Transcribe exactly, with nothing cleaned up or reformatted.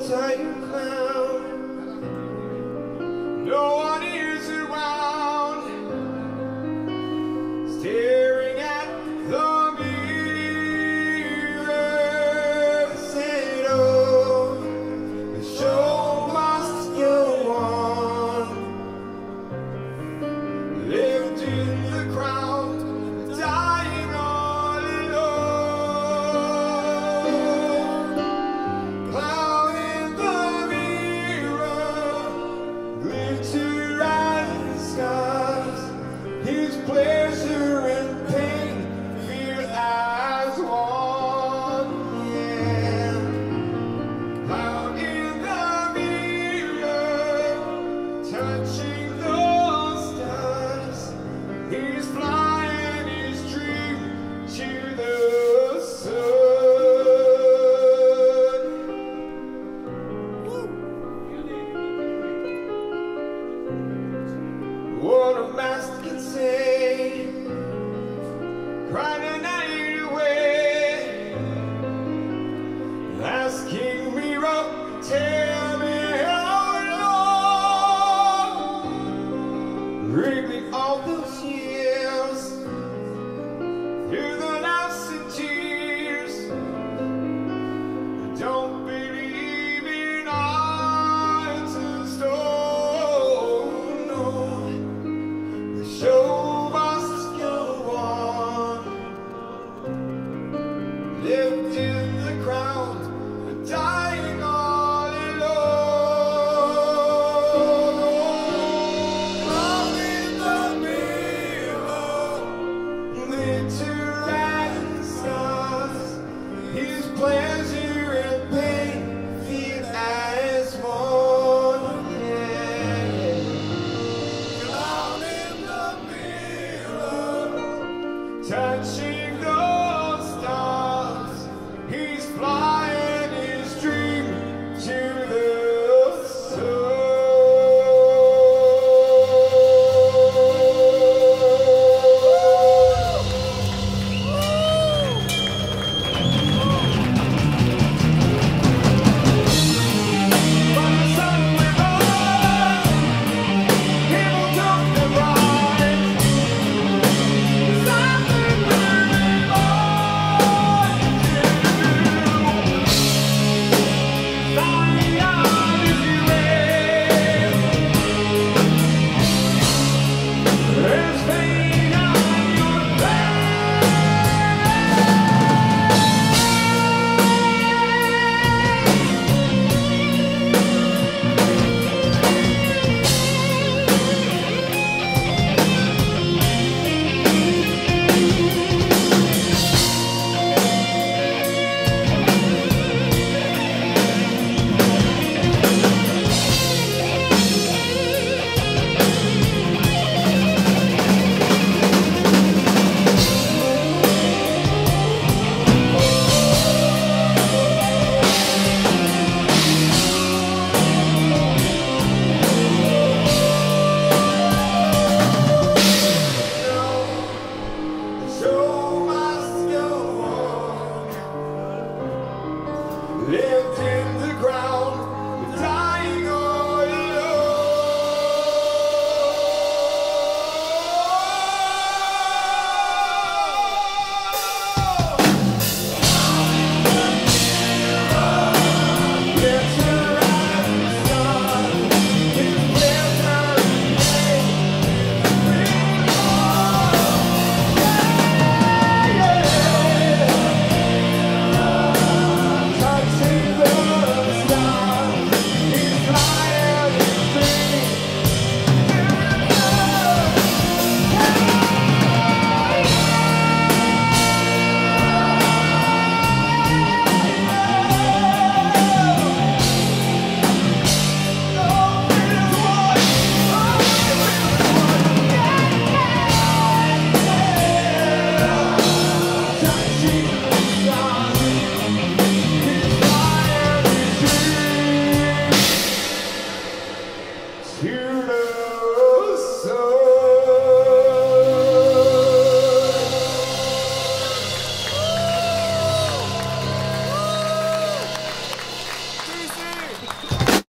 tired clown. No one is around, staring at the mirror. Said, oh, the show must go on. Lived in the crowd, dying all alone. Cloud in the mirror, glitter and scars. His pleasure and pain feel as one. Yeah. Cloud in the mirror, touching those stars. He's flying his dream to the sun. What a master can say, cry the night away. Asking me up, tell me how long. Really all those years, through the laughs and tears. I don't believe in art and stone. No, the show must go on. Lived in the crowd, dying all alone. Cloud in the mirror, glitter and stars. His pleasure and pain feel as one. Yeah. Cloud in the mirror, touching those stars. He's flying his dream to the sun. But the sun will rise, people took the rise. Something very much you. Sorry, I'm if you will. There's pain on your show must go on. Lived